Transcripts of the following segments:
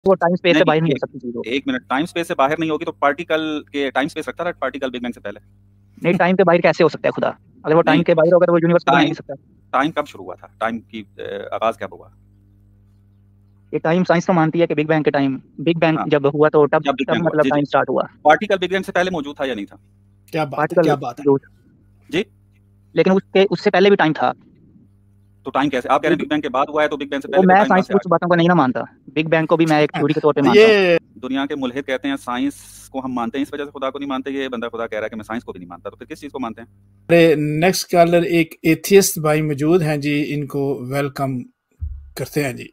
वो time space से बाहर नहीं नहीं, हो सकती चीज वो। एक मिनट, टाइम स्पेस से बाहर नहीं होगी तो पार्टिकल के टाइम स्पेस रखता था पार्टिकल बिग बैंग से पहले? नहीं, टाइम के बाहर कैसे हो सकता है खुदा? अगर वो टाइम नहीं, के बाहर होगा तो वो यूनिवर्स को बना ही नहीं टाइम सकता। टाइम कब शुरू हुआ था? टाइम की आगाज कब हुआ? ये टाइम साइंस तो मानती है कि बिग बैंग के टाइम, बिग बैंग हाँ, जब हुआ तो तब जब बिग तब बैंग हुआ, मतलब जी जी, टाइम स्टार्ट हुआ। पार्टिकल बिग बैंग से पहले मौजूद था या नहीं था? क्या बात है, पार्टिकल क्या बात है। जो, जी, लेकिन उसके उससे पहले भी टाइम था। तो टाइम कैसे आप कह रहे हैं बिग, बिग बैंग के बाद हुआ है, तो बिग बैंग से वो पहले फिर मैं टाइम कहाँ साइंस से आ कुछ गया? बातों को नहीं ना मानता, बिग बैंग को भी मैं एक थ्योरी के तौर पे मानता हूँ। ये दुनिया के मुल्हिद कहते हैं साइंस को हम मानते हैं, इस वजह से खुदा को नहीं मानते। ये बंदा खुदा कह रहा है कि मैं साइंस को भी नहीं मानता, तो फिर किस चीज को मानते हैं? हमारे नेक्स्ट कॉलर एक एथियस्ट भाई मौजूद हैं जी, इनको वेलकम करते हैं जी।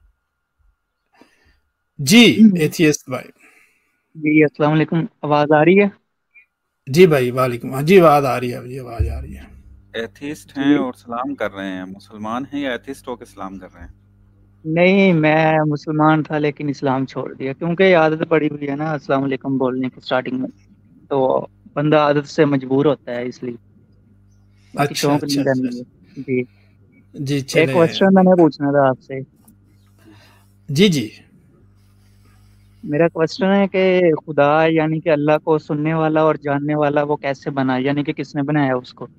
जी एथियस्ट भाई। जी अस्सलाम वालेकुम, आवाज आ रही है? जी भाई वालेकुम, हाँ जी आवाज आ रही है, जी आवाज आ रही है। एथिस्ट हैं जी और सलाम कर रहे हैं, मुसलमान हैं या एथिस्ट होकर सलाम कर रहे हैं? नहीं, मैं मुसलमान था लेकिन इस्लाम छोड़ दिया क्योंकि आदत पड़ी हुई है ना अस्सलाम वालेकुम बोलने की स्टार्टिंग में, तो बंदा आदत से मजबूर होता है इसलिए, बाकी अच्छा शौक अच्छा नहीं अच्छा, करनी है। जी, जी एक चले। क्वेश्चन मैंने पूछना था आपसे। जी जी। मेरा क्वेश्चन है कि खुदा यानी कि अल्लाह को सुनने वाला और जानने वाला वो कैसे बना, यानी कि किसने बनाया उसको?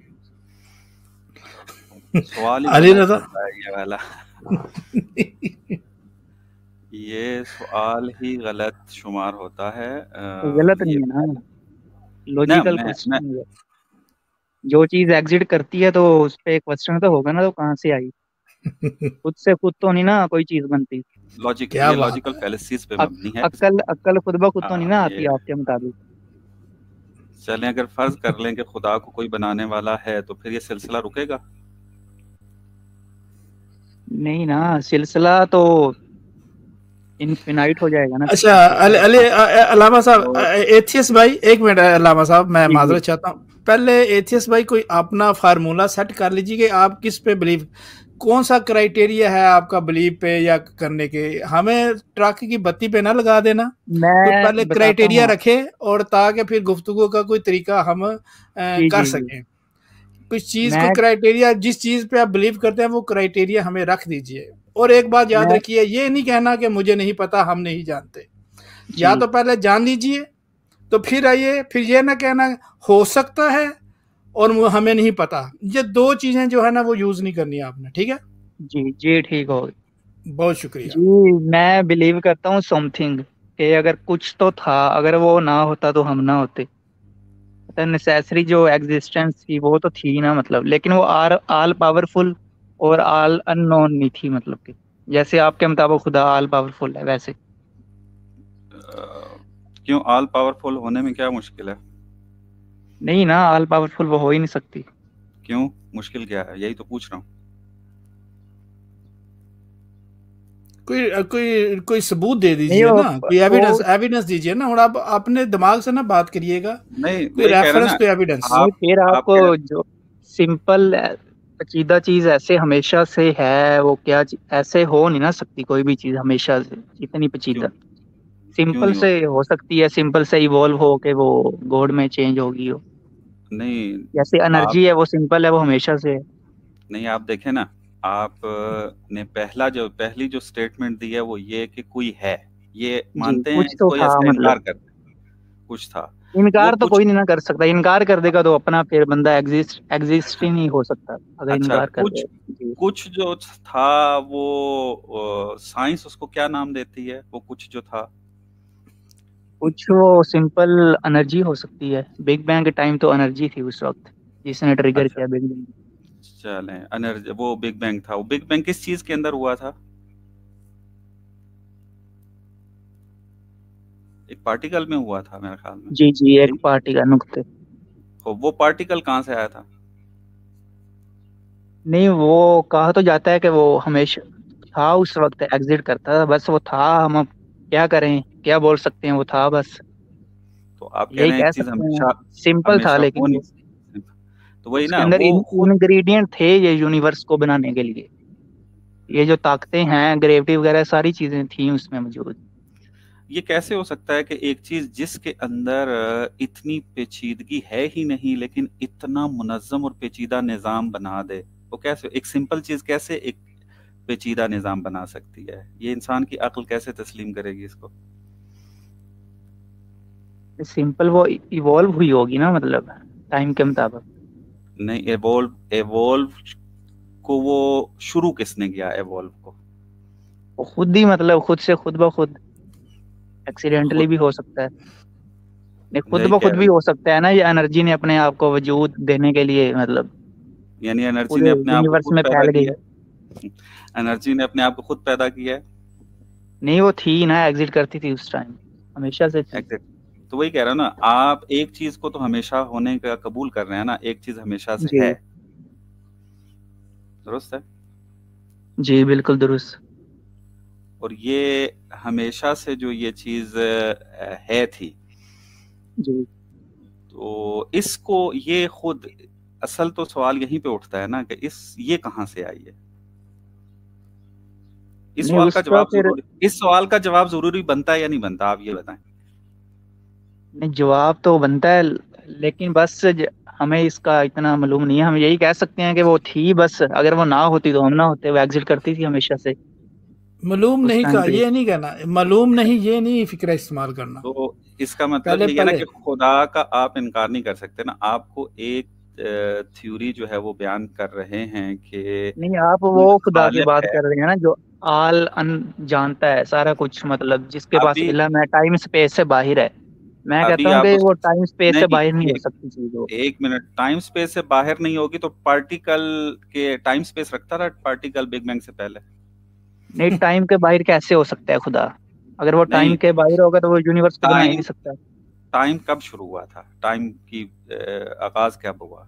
सवाल ही अली गलत रजा। होता है ये वाला। ये सवाल ही गलत शुमार होता है। तो गलत ये नहीं है ना, ना लॉजिकल मैं क्वेश्चन है। जो चीज एग्जिट करती है तो उस पे क्वेश्चन तो होगा ना, तो कहाँ से आई? खुद से खुद तो नहीं ना कोई चीज बनती। क्या ये बात लॉजिकल है। फैलेसीज पे मबनी है। अक्ल अक्ल खुद ब खुद तो नहीं ना ये आती आपके मुताबिक। चलें, अगर फर्ज कर लें कि खुदा को कोई बनाने वाला है तो फिर ये सिलसिला रुकेगा? नहीं ना, सिलसिला तो इनफिनाइट हो जाएगा ना फिर अच्छा तो। अल, अल, हाँ, अलामा साहब, तो एथियस भाई एक मिनट, अलामा साहब मैं जी जी। माजरत चाहता हूँ, पहले एथियस भाई कोई अपना फार्मूला सेट कर लीजिए कि आप किस पे बिलीव, कौन सा क्राइटेरिया है आपका बिलीव पे या करने के। हमें ट्रक की बत्ती पे ना लगा देना, कोई पहले मैं बताता क्राइटेरिया हूँ। रखे, और ताकि फिर गुफ्तगू का कोई तरीका हम जी कर जी जी। सकें। कुछ चीज को मैं क्राइटेरिया, जिस चीज पे आप बिलीव करते हैं वो क्राइटेरिया हमें रख दीजिए। और एक बात याद मैं रखिए, ये नहीं कहना कि मुझे नहीं पता, हम नहीं जानते। या जी, तो पहले जान लीजिए, तो फिर आइए, फिर ये ना कहना हो सकता है और वो हमें नहीं पता। ये दो चीजें जो है ना वो यूज नहीं करनी आपने, ठीक है। जी जी ठीक हो। बहुत शुक्रिया। जी, मैं बिलीव करता हूँ समथिंग, कि अगर कुछ तो था, अगर वो ना होता तो हम ना होते। तो नेसेसरी जो एग्जिस्टेंस थी वो तो थी ना, मतलब, लेकिन वो आर आल पावरफुल और आल अननोन नहीं थी, मतलब कि जैसे आपके मुताबिक खुदा आल पावरफुल है वैसे। क्यों ऑल पावरफुल होने में क्या मुश्किल है? नहीं ना, आल पावरफुल वो हो ही नहीं सकती। क्यों मुश्किल क्या है, यही तो पूछ रहा हूँ। कोई कोई कोई सबूत दे नहीं दीजिए ना, कोई एविडेंस वो एविडेंस दीजिए ना। और आप अपने दिमाग से ना बात करिएगा, नहीं, कोई वही कह रहा रेफरेंस, ना। कोई एविडेंस। नहीं, फिर आप कह आप जो सिंपल पेचीदा चीज ऐसे हमेशा से है, वो क्या ऐसे हो नहीं ना सकती कोई भी चीज हमेशा से इतनी क्यों पेचीदा। क्यों सिंपल नहीं हो से सकती? हो सकती है, सिंपल से इवॉल्व हो के वो गॉड में चेंज होगी हो। नहीं, जैसे आप एनर्जी है वो सिंपल है, वो हमेशा से है। नहीं, आप देखें ना। आप ने पहली जो स्टेटमेंट दी है वो ये कि कोई है, ये जी, मानते हैं कुछ तो इसको या था इसका इनकार मतलब। करते हैं? कुछ था। वो इनकार तो कुछ कोई नहीं ना कर सकता, इनकार कर देगा तो अपना फिर बंदा एग्जिस्ट ही नहीं हो सकता अगर अच्छा, इनकार कर दे। कुछ जी, कुछ जो था वो साइंस उसको क्या नाम देती है, वो कुछ जो था? कुछ वो सिंपल एनर्जी हो सकती है। बिग बैंग के टाइम तो एनर्जी थी उस वक्त जिसने ट्रिगर अच्छा, किया बिग बैंग। चलें, एनर्जी, वो बिग बैंग था। वो बिग बैंग किस चीज के अंदर हुआ था? एक पार्टिकल में हुआ था मेरे ख्याल में। जी जी, एक जी, पार्टी का नुक्ते। तो वो पार्टिकल कहाँ से आया था? नहीं, वो कहा तो जाता है कि वो हमेशा था उस वक्त, एग्जिट करता था, बस वो था। हम अब क्या करें, क्या बोल सकते हैं, वो था बस, तो आप कह यही रहे हैं एक कह चीज सकते हैं। हमेशा सिंपल था हमेशा हो लेकिन नहीं वो, सकती। तो वही उसके ना, अंदर वो खुद इंग्रेडिएंट थे ये यूनिवर्स को बनाने के लिए। ये जो ताकतें हैं, ग्रेविटी वगैरह सारी चीजें थी उसमें मौजूद। ये कैसे हो सकता है कि एक चीज जिसके अंदर इतनी पेचीदगी है ही नहीं, लेकिन इतना मुनज्जम और पेचीदा निजाम बना दे? वो कैसे, एक सिंपल चीज कैसे एक پیچیدہ نظام بنا سکتی ہے. یہ انسان کی عقل کیسے تسلیم کرے گی اس کو؟ سمپل وہ ایوالو ہوئی ہوگی نا، مطلب ٹائم کے مطابق. نہیں، ایوولو کو وہ شروع کس نے کیا؟ ایوولو کو وہ خود ہی، مطلب خود سے خود بخود ایکسیڈنٹلی خود بھی ہو سکتا ہے. نہیں، خود یہی کہہ بخود رہے بھی ہیں. ہو سکتا ہے نا. یہ انرجی نے اپنے آپ کو وجود دینے کے لیے، مطلب یعنی انرجی پورے نے اپنے آپ کو یونیورس خود میں پیدا پھیل گئی. کیا ہے. انرجی نے اپنے آپ کو خود پیدا کیا ہے. نہیں، وہ تھی نا، ایگزٹ کرتی تھی اس ٹائم، ہمیشہ سے تھی. تو وہی کہہ رہا ہوں نا، آپ ایک چیز کو تو ہمیشہ ہونے کا قبول کر رہے ہیں نا، ایک چیز ہمیشہ سے جی ہے. درست ہے. جی بالکل درست. اور یہ ہمیشہ سے جو یہ چیز ہے تھی، جی تو اس کو یہ خود اصل تو سوال یہیں پہ اٹھتا ہے نا کہ یہ کہاں سے آئی ہے. نہیں، اس کا پھر اس سوال کا جواب ضروری بنتا ہے یا نہیں بنتا؟ آپ یہ بتائیں. نہیں، جواب تو بنتا ہے، لیکن بس ہمیں اس کا اتنا معلوم نہیں ہے. ہم یہی کہہ سکتے ہیں کہ وہ تھی، بس اگر وہ نہ ہوتی تو ہم نہ ہوتے. وہ ایگزٹ کرتی تھی ہمیشہ سے معلوم اس نہیں ٹائم کا پہ. یہ نہیں کہنا، معلوم نہیں یہ نہیں فکرہ استعمال کرنا. تو اس کا مطلب پہلے یہ ہے نا کہ خدا کا آپ انکار نہیں کر سکتے نا. آپ کو ایک تھیوری جو ہے وہ بیان کر رہے ہیں کہ نہیں، آپ کوئی وہ خدا کی خالق بات ہے. کر رہے ہیں نا جو آل ان جانتا ہے سارا کچھ، مطلب جس کے پاس ابھی علم ہے، ٹائم اسپیس سے باہر ہے. میں کہتا ابھی ہوں آپ کہ اس وہ ٹائم اسپیس سے باہر نہیں ہو نہیں، سکتی چیز. وہ ایک منٹ، ٹائم سپیس سے باہر نہیں ہوگی تو پارٹیکل کے ٹائم سپیس رکھتا رہا پارٹیکل بگ بینگ سے پہلے؟ نہیں، ٹائم کے باہر کیسے ہو سکتا ہے خدا؟ اگر وہ ٹائم نہیں، کے باہر ہوگا تو وہ یونیورس کو بنا ہی ٹائم نہیں سکتا. ٹائم کب شروع ہوا تھا؟ ٹائم کی آغاز کب ہوا؟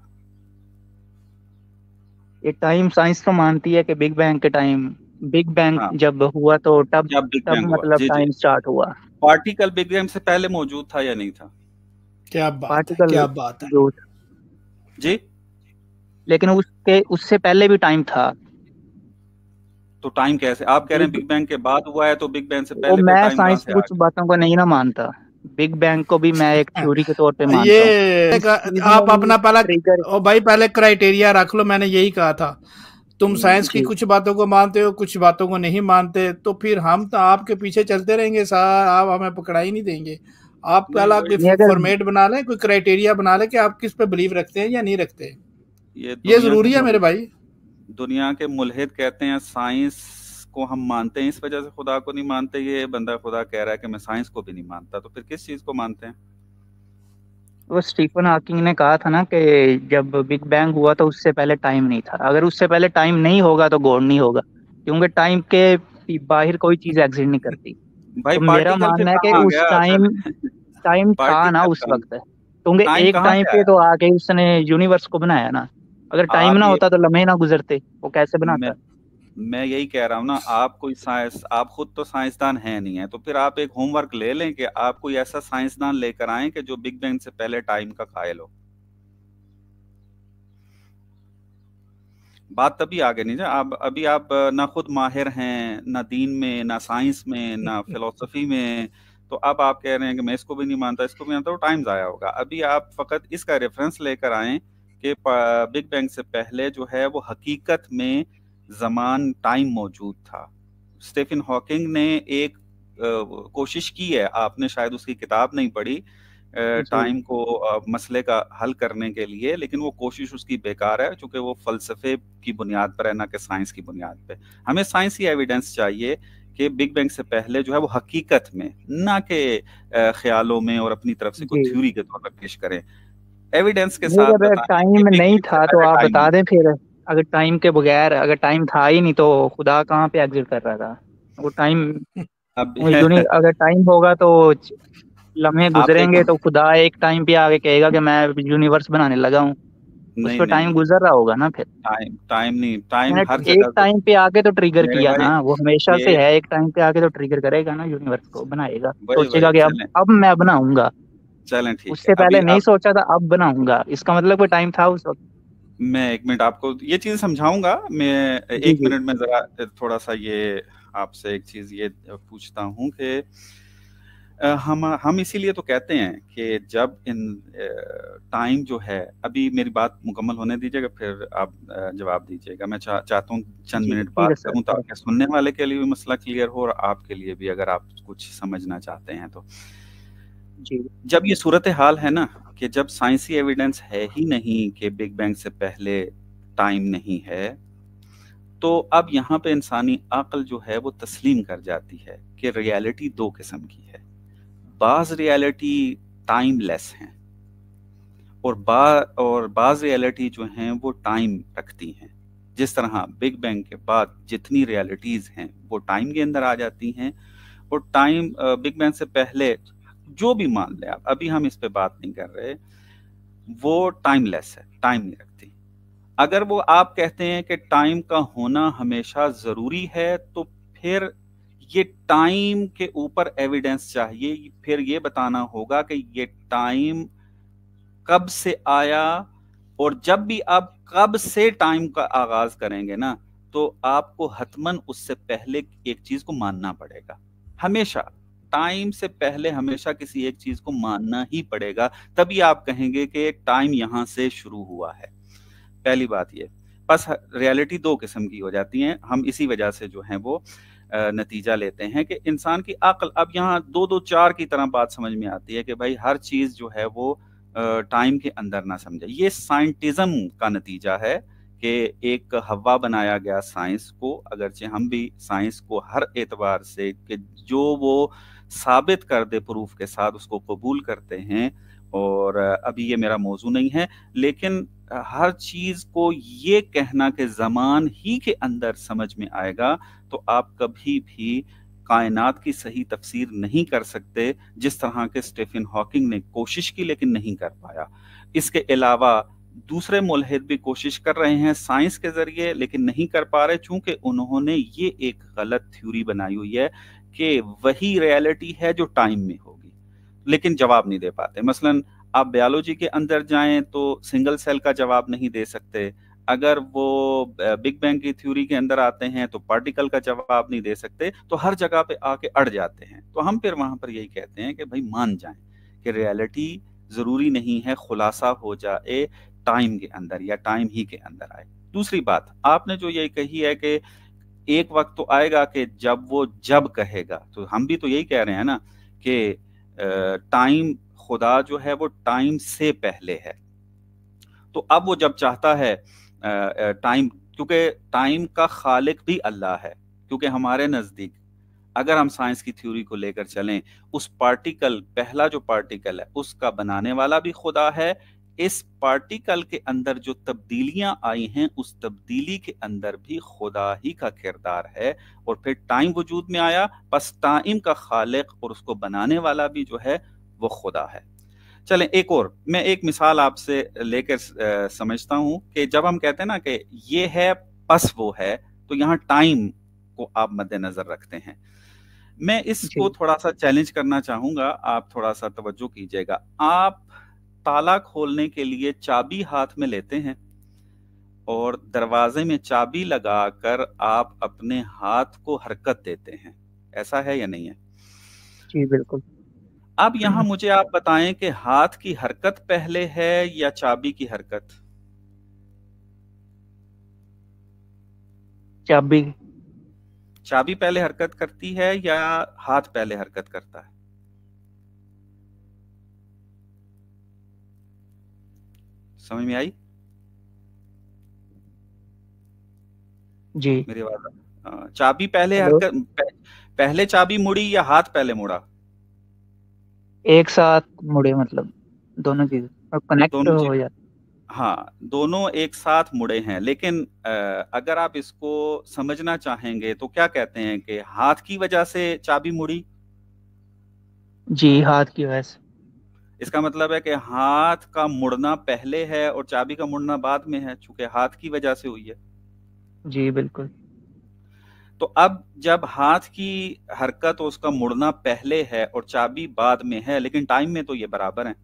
یہ ٹائم سائنس تو مانتی ہے کہ بگ بینگ کے ٹائم، بگ بینگ ہاں، جب ہوا تو تب جب بگ تب بینگ ہوا. مطلب جی جی، ٹائم سٹارٹ ہوا. پارٹیکل بگ بینگ سے پہلے موجود تھا یا نہیں تھا؟ کیا بات ہے، پارٹیکل کیا بات ہے. جو، جی. لیکن اس سے پہلے بھی ٹائم تھا. تو ٹائم کیسے آپ کہہ رہے ہیں بگ بینگ کے بعد ہوا ہے؟ تو بگ بینگ سے وہ پہلے پھر میں ٹائم کہاں سائنس سے کی آ کچھ باتوں کو نہیں نہ مانتا. بگ بینگ کو بھی میں ایک تھیوری کے طور پہ مانتا ہوں. یہ اس چیز نے آپ اپنا پہلا ٹریگر. بھائی پہلے کرائٹیریا رکھ لو. میں نے یہی کہا تھا تم سائنس کی جی کچھ باتوں کو مانتے ہو، کچھ باتوں کو نہیں مانتے، تو پھر ہم تو آپ کے پیچھے چلتے رہیں گے سر. آپ ہمیں پکڑا ہی نہیں دیں گے. آپ نہیں، پہلا وہی کوئی اگر فارمیٹ بنا لیں، کوئی کرائٹیریا بنا لیں کہ آپ کس پہ بلیو رکھتے ہیں یا نہیں رکھتے. یہ یہ ضروری ہے میرے بھائی. دنیا کے ملحد کہتے ہیں سائنس کو ہم مانتے ہیں، اس وجہ سے خدا کو نہیں مانتے. یہ بندہ خدا کہہ رہا ہے کہ میں سائنس کو بھی نہیں مانتا، تو پھر کس چیز کو مانتے ہیں؟ وہ اسٹیفن ہاکنگ نے کہا تھا نا کہ جب بگ بینگ ہوا تو اس سے پہلے ٹائم نہیں تھا. اگر اس سے پہلے ٹائم نہیں ہوگا تو گوڈ نہیں ہوگا، کیونکہ ٹائم کے باہر کوئی چیز ایگزٹ نہیں کرتی. بھائی تو میرا پارٹیکل پھر ماننا ہے کہ کہاں آ اس گیا ٹائم اصل؟ ٹائم تھا نا پارٹیکل اس کہاں؟ وقت، کیونکہ ٹائم ایک کہاں ٹائم سے پہ آیا؟ تو آ کے اس نے یونیورس کو بنایا نا. اگر ٹائم نہ آپ یہ ہوتا تو لمحے نہ گزرتے. وہ کیسے بناتا؟ میں یہی کہہ رہا ہوں نا، آپ کوئی سائنس، آپ خود تو سائنسدان ہیں نہیں ہیں، تو پھر آپ ایک ہوم ورک لے لیں کہ آپ کوئی ایسا سائنسدان لے کر آئیں کہ جو بگ بینگ سے پہلے ٹائم کا قائل ہو. بات تبھی آگے نہیں جا. ابھی آپ نہ خود ماہر ہیں، نہ دین میں، نہ سائنس میں، نہ فلسفی میں. تو اب آپ کہہ رہے ہیں کہ میں اس کو بھی نہیں مانتا، اس کو بھی مانتا، تو ٹائم ضائع ہوگا. ابھی آپ فقط اس کا ریفرنس لے کر آئیں کہ بگ بینگ سے پہلے جو ہے وہ حقیقت میں زمان، ٹائم موجود تھا. اسٹیفن ہاکنگ نے ایک کوشش کی ہے، آپ نے شاید اس کی کتاب نہیں پڑھی جی ٹائم کو مسئلے کا حل کرنے کے لیے، لیکن وہ کوشش اس کی بیکار ہے، چونکہ وہ فلسفے کی بنیاد پر ہے، نہ کہ سائنس کی بنیاد پہ. ہمیں سائنسی ایویڈنس چاہیے کہ بگ بینگ سے پہلے جو ہے وہ حقیقت میں، نہ کہ خیالوں میں اور اپنی طرف سے کوئی جی. تھیوری کے طور پر پیش کریں. ایویڈنس کے نہیں، ساتھ اگر بتائیں کہ ٹائم بگ نہیں بینگ سے تھا تو پہلے آپ ٹائم بتا نہیں دیں تھا. پھر. اگر ٹائم کے بغیر، اگر ٹائم تھا ہی نہیں تو خدا کہاں پہ ایگزٹ کر رہا تھا؟ وہ ٹائم، اب اگر ٹائم ہوگا تو لمحے آپ گزریں ایک گے تو خدا ایک ٹائم پہ آگے کہے گا کہ میں یونیورس بنانے لگا ہوں. اس نہیں پہ نہیں ٹائم نہیں، گزر رہا ہوگا نا پھر. ٹائم نہیں، ٹائم میں ہر نے ایک جگہ ٹائم پہ آگے تو ٹریگر میرے کیا بھائی. نا، وہ ہمیشہ سے یہ ہے. ایک ٹائم پہ آگے تو ٹریگر کرے گا نا، یونیورس کو بنائے گا، وہی سوچے گا وہی کہ چلیں اب میں بناؤں گا. چلیں ٹھیک اس ہے. سے ابھی پہلے نہیں اب سوچا تھا، اب بناؤں گا. اس کا مطلب کوئی ٹائم تھا اس وقت. میں ایک منٹ آپ کو یہ چیز سمجھاؤں گا. میں جی ایک جی منٹ میں ذرا تھوڑا سا یہ آپ سے ایک چیز یہ پوچھتا ہوں کہ ہم اسی لیے تو کہتے ہیں کہ جب ٹائم جو ہے، ابھی میری بات مکمل ہونے دیجیے گا پھر آپ جواب دیجیے گا. میں چاہتا ہوں چند جی منٹ ٹھیک ہے بات سر. کروں تاکہ سننے والے کے لیے بھی مسئلہ کلیئر ہو اور آپ کے لیے بھی اگر آپ کچھ سمجھنا چاہتے ہیں تو. جی جب یہ صورتحال ہے نا کہ جب سائنسی ایویڈنس ہے ہی نہیں کہ بگ بینگ سے پہلے ٹائم نہیں ہے، تو اب یہاں پہ انسانی عقل جو ہے وہ تسلیم کر جاتی ہے کہ ریالٹی دو قسم کی ہے. بعض ریالٹی ٹائم لیس ہیں اور بعض ریالٹی جو ہیں وہ ٹائم رکھتی ہیں. جس طرح بگ بینگ کے بعد جتنی ریالٹیز ہیں وہ ٹائم کے اندر آ جاتی ہیں، اور ٹائم بگ بینگ سے پہلے جو بھی مان لیں آپ، ابھی ہم اس پہ بات نہیں کر رہے، وہ ٹائم لیس ہے، ٹائم نہیں رکھتی. اگر وہ آپ کہتے ہیں کہ ٹائم کا ہونا ہمیشہ ضروری ہے تو پھر یہ ٹائم کے اوپر ایویڈنس چاہیے. پھر یہ بتانا ہوگا کہ یہ ٹائم کب سے آیا، اور جب بھی آپ کب سے ٹائم کا آغاز کریں گے نا تو آپ کو حتماً اس سے پہلے ایک چیز کو ماننا پڑے گا. ہمیشہ ٹائم سے پہلے ہمیشہ کسی ایک چیز کو ماننا ہی پڑے گا، تبھی آپ کہیں گے کہ ٹائم یہاں سے شروع ہوا ہے. پہلی بات یہ. بس ریالٹی دو قسم کی ہو جاتی ہیں. ہم اسی وجہ سے جو ہیں وہ نتیجہ لیتے ہیں کہ انسان کی عقل اب یہاں دو دو چار کی طرح بات سمجھ میں آتی ہے کہ بھائی ہر چیز جو ہے وہ ٹائم کے اندر نہ سمجھے. یہ سائنٹزم کا نتیجہ ہے کہ ایک ہوا بنایا گیا سائنس کو، اگرچہ ہم بھی سائنس کو ہر اعتبار سے کہ جو وہ ثابت کر دے پروف کے ساتھ اس کو قبول کرتے ہیں، اور ابھی یہ میرا موضوع نہیں ہے، لیکن ہر چیز کو یہ کہنا کہ زمان ہی کے اندر سمجھ میں آئے گا تو آپ کبھی بھی کائنات کی صحیح تفسیر نہیں کر سکتے، جس طرح کہ اسٹیفن ہاکنگ نے کوشش کی لیکن نہیں کر پایا. اس کے علاوہ دوسرے ملحد بھی کوشش کر رہے ہیں سائنس کے ذریعے لیکن نہیں کر پا رہے، چونکہ انہوں نے یہ ایک غلط تھیوری بنائی ہوئی ہے کہ وہی ریالٹی ہے جو ٹائم میں ہوگی، لیکن جواب نہیں دے پاتے. مثلاً آپ بیالوجی کے اندر جائیں تو سنگل سیل کا جواب نہیں دے سکتے. اگر وہ بگ بینگ کی تھیوری کے اندر آتے ہیں تو پارٹیکل کا جواب نہیں دے سکتے. تو ہر جگہ پہ آ کے اڑ جاتے ہیں. تو ہم پھر وہاں پر یہی کہتے ہیں کہ بھائی مان جائیں کہ ریالٹی ضروری نہیں ہے خلاصہ ہو جائے ٹائم کے اندر یا ٹائم ہی کے اندر آئے. دوسری بات آپ نے جو یہ کہی ہے کہ ایک وقت تو آئے گا کہ جب وہ جب کہے گا، تو ہم بھی تو یہی کہہ رہے ہیں نا کہ ٹائم خدا جو ہے وہ ٹائم سے پہلے ہے. تو اب وہ جب چاہتا ہے ٹائم، کیونکہ ٹائم کا خالق بھی اللہ ہے، کیونکہ ہمارے نزدیک اگر ہم سائنس کی تھیوری کو لے کر چلیں، اس پارٹیکل، پہلا جو پارٹیکل ہے اس کا بنانے والا بھی خدا ہے. اس پارٹیکل کے اندر جو تبدیلیاں آئی ہیں اس تبدیلی کے اندر بھی خدا ہی کا کردار ہے، اور پھر ٹائم وجود میں آیا، بس ٹائم کا خالق اور اس کو بنانے والا بھی جو ہے وہ خدا ہے. چلیں ایک اور میں ایک مثال آپ سے لے کر سمجھتا ہوں کہ جب ہم کہتے ہیں نا کہ یہ ہے پس وہ ہے، تو یہاں ٹائم کو آپ مد نظر رکھتے ہیں. میں اس جی کو تھوڑا سا چیلنج کرنا چاہوں گا، آپ تھوڑا سا توجہ کیجئے گا. آپ تالا کھولنے کے لیے چابی ہاتھ میں لیتے ہیں اور دروازے میں چابی لگا کر آپ اپنے ہاتھ کو حرکت دیتے ہیں، ایسا ہے یا نہیں ہے؟ جی بالکل. اب یہاں مجھے آپ بتائیں کہ ہاتھ کی حرکت پہلے ہے یا چابی کی حرکت؟ چابی. چابی پہلے حرکت کرتی ہے یا ہاتھ پہلے حرکت کرتا ہے؟ سمجھ میں آئی جی میری آواز؟ چابی پہلے ہلو. حرکت، پہلے چابی مڑی یا ہاتھ پہلے مڑا؟ ایک ساتھ مڑے، مطلب دونوں چیزیں اور کنیکٹ دونوں ہو چیز، جاتا. ہاں دونوں ایک ساتھ مڑے ہیں، لیکن اگر آپ اس کو سمجھنا چاہیں گے تو کیا کہتے ہیں کہ ہاتھ کی وجہ سے چابی مڑی؟ جی ہاتھ کی وجہ سے. اس کا مطلب ہے کہ ہاتھ کا مڑنا پہلے ہے اور چابی کا مڑنا بعد میں ہے، چونکہ ہاتھ کی وجہ سے ہوئی ہے. جی بالکل. تو اب جب ہاتھ کی حرکت اور اس کا مڑنا پہلے ہے اور چابی بعد میں ہے، لیکن ٹائم میں تو یہ برابر ہیں.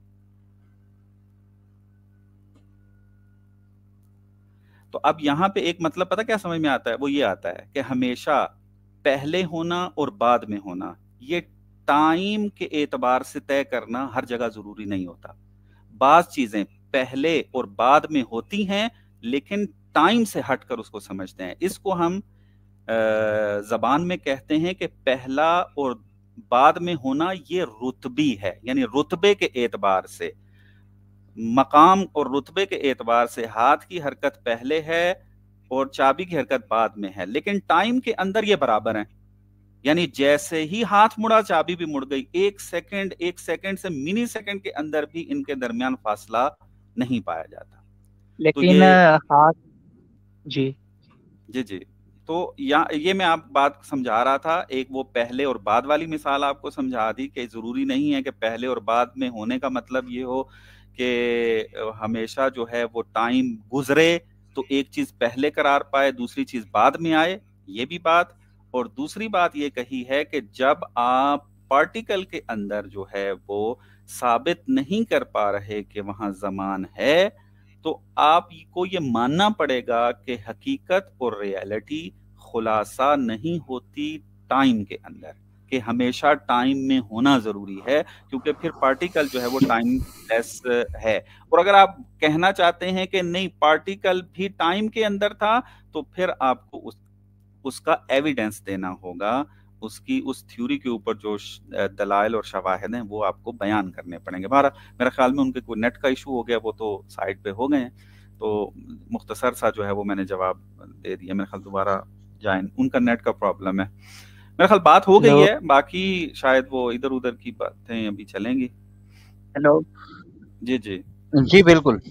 تو اب یہاں پہ ایک مطلب پتہ کیا سمجھ میں آتا ہے، وہ یہ آتا ہے کہ ہمیشہ پہلے ہونا اور بعد میں ہونا یہ टाइम के एतबार से तय करना हर जगह जरूरी नहीं होता। बाज चीजें पहले और बाद में होती हैं, लेकिन टाइम से हटकर उसको समझते हैं। इसको हम जबान में कहते हैं कि पहला और बाद में होना ये रुतबी है, यानी रुतबे के एतबार से, मकाम और रुतबे के एतबार से हाथ की हरकत पहले है और चाबी की हरकत बाद में है, लेकिन टाइम के अंदर ये बराबर हैं। यानी जैसे ही हाथ मुड़ा चाबी भी मुड़ गई। एक सेकंड से मिनी सेकंड के अंदर भी इनके दरमियान फासला नहीं पाया जाता। लेकिन हाथ जी जी तो ये मैं आप बात समझा रहा था। एक वो पहले और बाद वाली मिसाल आपको समझा दी कि जरूरी नहीं है कि पहले और बाद में होने का मतलब ये हो कि हमेशा जो है वो टाइम गुजरे तो एक चीज पहले करार पाए दूसरी चीज बाद में आए, ये भी बात। और दूसरी बात ये कही है कि जब आप पार्टिकल के अंदर जो है वो साबित नहीं कर पा रहे कि वहां जमान है, तो आपको ये मानना पड़ेगा कि हकीकत और रियलिटी खुलासा नहीं होती टाइम के अंदर, कि हमेशा टाइम में होना जरूरी है, क्योंकि फिर पार्टिकल जो है वो टाइम लेस है। और अगर आप कहना चाहते हैं कि नहीं पार्टिकल भी टाइम के अंदर था, तो फिर आपको उसका एविडेंस देना होगा, उसकी उस थ्योरी के ऊपर जो दलाइल और शवाहिद हैं वो आपको बयान करने पड़ेंगे। मेरा ख्याल में उनके कोई नेट का इशू हो गया, वो तो साइड पे हो गए हैं, तो मुख्तसर सा जो है वो मैंने जवाब दे दिया। मेरा ख्याल दोबारा जाए, उनका नेट का प्रॉब्लम है। मेरा ख्याल बात हो गई है, बाकी शायद वो इधर उधर की बातें अभी चलेंगी। हेलो जी जी बिल्कुल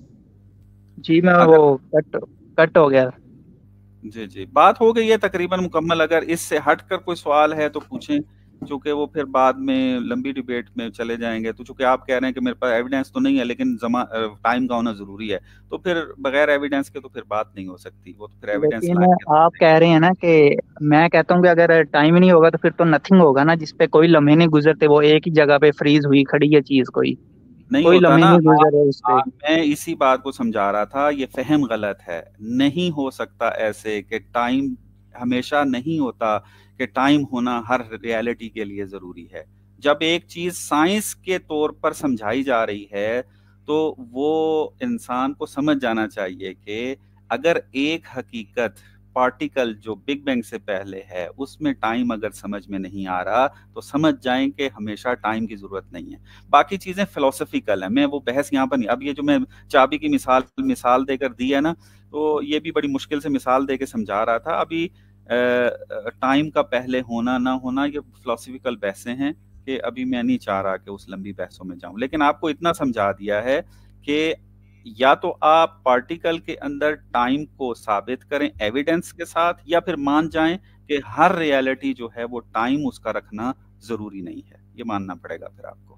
जी, मैं वो कट हो गया। जी बात हो गई है तकरीबन मुकम्मल। अगर इससे हटकर कोई सवाल है तो पूछें, चूंकि वो फिर बाद में लंबी डिबेट में चले जाएंगे। तो चूंकि आप कह रहे हैं कि मेरे पास एविडेंस तो नहीं है लेकिन टाइम का होना जरूरी है, तो फिर बगैर एविडेंस के तो फिर बात नहीं हो सकती, वो तो फिर एविडेंस लेकिन आप कह रहे हैं ना कि मैं कहता हूँ कि अगर टाइम नहीं होगा तो फिर तो नथिंग होगा ना, जिसपे कोई लम्हे नहीं गुजरते, वो एक ही जगह पे फ्रीज हुई खड़ी है चीज, कोई नहीं होता ना। नहीं गुजर रहे उस पे। मैं इसी बात को समझा रहा था, ये फहम गलत है। नहीं हो सकता ऐसे कि टाइम हमेशा नहीं होता, कि टाइम होना हर रियलिटी के लिए जरूरी है। जब एक चीज साइंस के तौर पर समझाई जा रही है तो वो इंसान को समझ जाना चाहिए कि अगर एक हकीकत पार्टिकल जो बिग बैंग से पहले है उसमें टाइम अगर समझ में नहीं आ रहा तो समझ जाएं कि हमेशा टाइम की जरूरत नहीं है। बाकी चीजें फिलोसफिकल है, मैं वो बहस यहाँ पर नहीं। अब ये जो मैं चाबी की मिसाल देकर दी है ना, तो ये भी बड़ी मुश्किल से मिसाल दे के समझा रहा था। अभी टाइम का पहले होना ना होना ये फिलोसफिकल बहसें हैं, कि अभी मैं नहीं चाह रहा कि उस लंबी बहसों में जाऊं। लेकिन आपको इतना समझा दिया है कि या तो आप पार्टिकल के अंदर टाइम को साबित करें एविडेंस के साथ, या फिर मान जाएं कि हर रियलिटी जो है वो टाइम उसका रखना जरूरी नहीं है। ये मानना पड़ेगा फिर आपको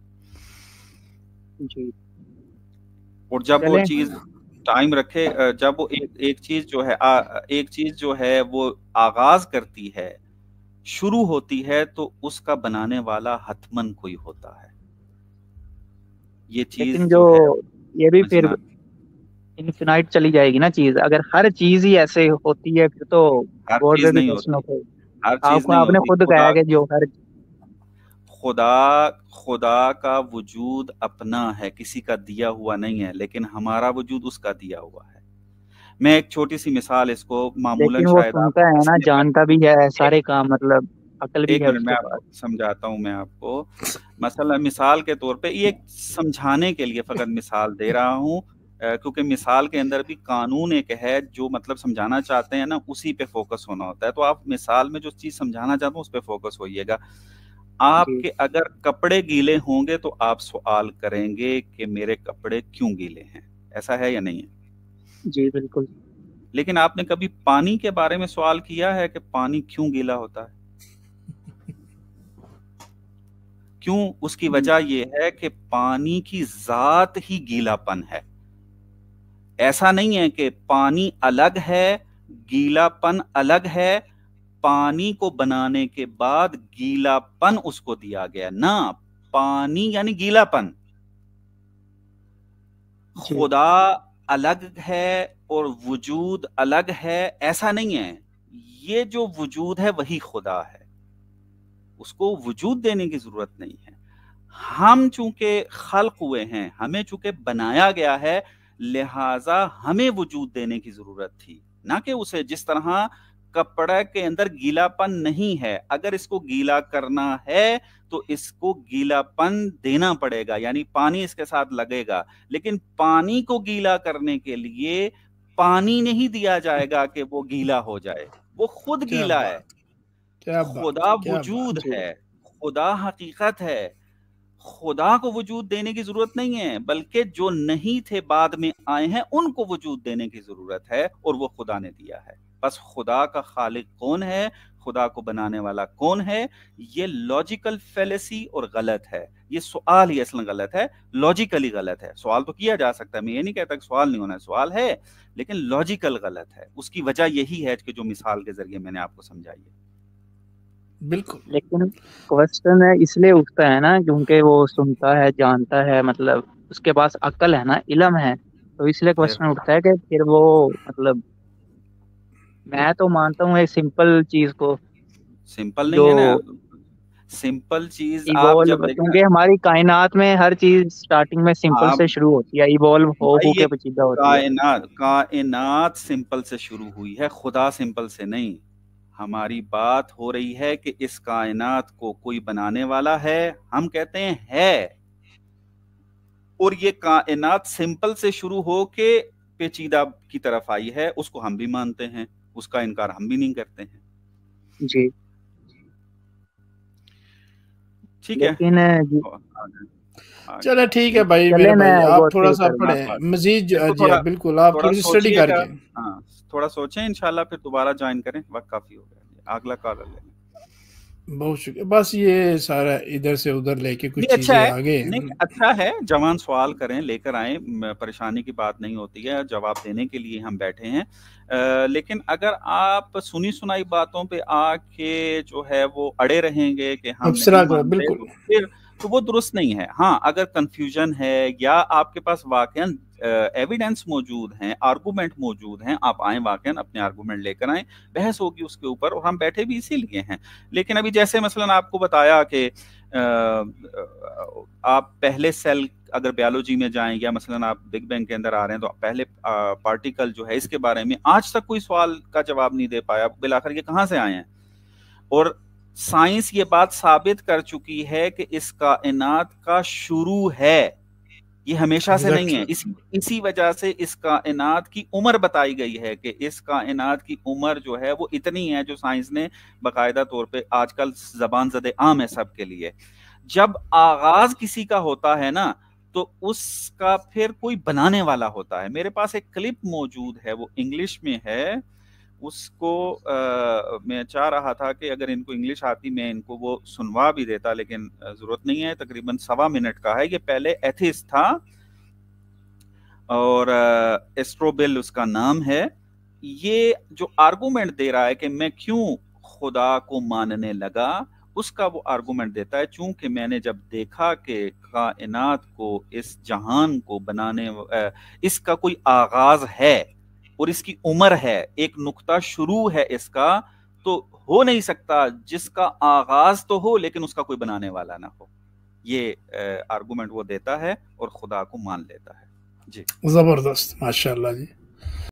जी। और जब वो चीज टाइम रखे, जब वो एक चीज जो है वो आगाज करती है, शुरू होती है, तो उसका बनाने वाला हतमन कोई होता है। ये चीज लेकिन जो ये भी फिर इन्फिनाइट चली जाएगी ना चीज, अगर हर चीज ही ऐसे होती है फिर तो हर चीज नहीं होती। आपने खुद कहा कि जो हर खुदा का वजूद अपना है, किसी का दिया हुआ नहीं है, लेकिन हमारा वजूद उसका दिया हुआ है। मैं एक छोटी सी मिसाल इसको मामूलन शायद सुनता है ना, जानता भी है सारे काम, मतलब अकल भी है। मैं आपको समझाता हूँ। मैं आपको मसला मिसाल के तौर पे ये समझाने के लिए फकत मिसाल दे रहा हूँ, क्योंकि मिसाल के अंदर भी कानून एक है जो मतलब समझाना चाहते हैं ना उसी पे फोकस होना होता है। तो आप मिसाल में जो चीज समझाना चाहते हैं उस पे फोकस होइएगा। आपके अगर कपड़े गीले होंगे तो आप सवाल करेंगे कि मेरे कपड़े क्यों गीले हैं, ऐसा है या नहीं है? जी बिल्कुल। लेकिन आपने कभी पानी के बारे में सवाल किया है कि पानी क्यों गीला होता है? क्यों? उसकी वजह यह है कि पानी की जात ही गीलापन है। ऐसा नहीं है कि पानी अलग है गीलापन अलग है, पानी को बनाने के बाद गीलापन उसको दिया गया ना, पानी यानी गीलापन। खुदा अलग है और वजूद अलग है, ऐसा नहीं है। ये जो वजूद है वही खुदा है। اس کو وجود دینے کی ضرورت نہیں ہے. ہم چونکہ خلق ہوئے ہیں, ہمیں چونکہ بنایا گیا ہے, لہٰذا ہمیں وجود دینے کی ضرورت تھی, نہ کہ اسے. جس طرح کپڑے کے اندر گیلا پن نہیں ہے, اگر اس کو گیلا کرنا ہے تو اس کو گیلا پن دینا پڑے گا, یعنی پانی اس کے ساتھ لگے گا. لیکن پانی کو گیلا کرنے کے لیے پانی نہیں دیا جائے گا کہ وہ گیلا ہو جائے, وہ خود گیلا ہے. خدا وجود ہے, خدا حقیقت ہے. خدا کو وجود دینے کی ضرورت نہیں ہے, بلکہ جو نہیں تھے بعد میں آئے ہیں ان کو وجود دینے کی ضرورت ہے, اور وہ خدا نے دیا ہے. بس خدا کا خالق کون ہے, خدا کو بنانے والا کون ہے, یہ لاجیکل فیلیسی اور غلط ہے. یہ سوال ہی اصلا غلط ہے, لاجیکلی غلط ہے. سوال تو کیا جا سکتا ہے, میں یہ نہیں کہتا کہ سوال نہیں ہونا ہے, سوال ہے, لیکن لاجیکل غلط ہے. اس کی وجہ یہی ہے کہ جو مثال کے ذریعے میں نے آپ کو سمجھائی ہے. بالکل. لیکن کوسچن ہے اس لیے اٹھتا ہے نا کیونکہ وہ سنتا ہے, جانتا ہے, مطلب اس کے پاس عقل ہے نا, علم ہے, تو اس لیے کوسچن اٹھتا ہے کہ پھر وہ مطلب میں تو مانتا ہوں ایک سمپل چیز کو, سمپل نہیں ہے نا, سمپل چیز آپ جب دیکھیں, کیونکہ ہماری کائنات میں ہر چیز سٹارٹنگ میں سمپل سے شروع ہوتی ہے, ایوالو ہو کے پیچیدہ ہوتی ہے. کائنات سمپل سے شروع ہوئی ہے, خدا سمپل سے نہیں. ہماری بات ہو رہی ہے کہ اس کائنات کو کوئی بنانے والا ہے, ہم کہتے ہیں ہے, اور یہ کائنات سمپل سے شروع ہو کے پیچیدہ کی طرف آئی ہے, اس کو ہم بھی مانتے ہیں, اس کا انکار ہم بھی نہیں کرتے ہیں. جی ٹھیک ہے, چلے ٹھیک ہے بھائی, میرے بھائی آپ تھوڑا سا پڑھیں مزید, بالکل آپ تھوڑی اسٹڈی کر کے تھوڑا سوچیں, انشاءاللہ پھر دوبارہ جوائن کریں, وقت کافی ہو گیا. اگلا کالر لیں. بہت شکریہ. بس یہ سارا ادھر سے ادھر لے کے کچھ چیزیں آگے. نہیں اچھا ہے, جوان سوال کریں, لے کر آئیں, پریشانی کی بات نہیں ہوتی ہے, جواب دینے کے لیے ہم بیٹھے ہیں. لیکن اگر آپ سنی سنائی باتوں پہ آ کے جو ہے وہ اڑے رہیں گے کہ ہم نہیں مانتے, تو پھر تو وہ درست نہیں ہے. ہاں اگر کنفیوژن ہے یا آپ کے پاس واقعاً ایویڈنس موجود ہیں, آرگومنٹ موجود ہیں, آپ آئیں, واقعاً اپنے آرگومنٹ لے کر آئیں, بحث ہوگی اس کے اوپر, اور ہم بیٹھے بھی اسی لیے ہیں. لیکن ابھی جیسے مثلاً آپ کو بتایا کہ آپ پہلے سیل اگر بیالوجی میں جائیں, یا مثلاً آپ بگ بینگ کے اندر آ رہے ہیں, تو پہلے پارٹیکل جو ہے اس کے بارے میں آج تک کوئی سوال کا جواب نہیں دے پایا, بالآخر یہ کہاں سے آئے ہیں. اور سائنس یہ بات ثابت کر چکی ہے کہ اس کائنات کا شروع ہے, یہ ہمیشہ سے نہیں ہے. اسی وجہ سے اس کائنات کی عمر بتائی گئی ہے کہ اس کائنات کی عمر جو ہے وہ اتنی ہے, جو سائنس نے باقاعدہ طور پہ آج کل زبان زدے عام ہے سب کے لیے. جب آغاز کسی کا ہوتا ہے نا, تو اس کا پھر کوئی بنانے والا ہوتا ہے. میرے پاس ایک کلپ موجود ہے, وہ انگلش میں ہے, اس کو میں چاہ رہا تھا کہ اگر ان کو انگلش آتی میں ان کو وہ سنوا بھی دیتا, لیکن ضرورت نہیں ہے. تقریباً 1.25 منٹ کا ہے. یہ پہلے ایتھیسٹ تھا, اور ایسٹروبل اس کا نام ہے. یہ جو آرگومنٹ دے رہا ہے کہ میں کیوں خدا کو ماننے لگا, اس کا وہ آرگومنٹ دیتا ہے, چونکہ میں نے جب دیکھا کہ کائنات کو, اس جہان کو بنانے, اس کا کوئی آغاز ہے اور اس کی عمر ہے, ایک نقطہ شروع ہے اس کا, تو ہو نہیں سکتا جس کا آغاز تو ہو لیکن اس کا کوئی بنانے والا نہ ہو. یہ آرگومنٹ وہ دیتا ہے اور خدا کو مان لیتا ہے. جی زبردست, ماشاء اللہ جی.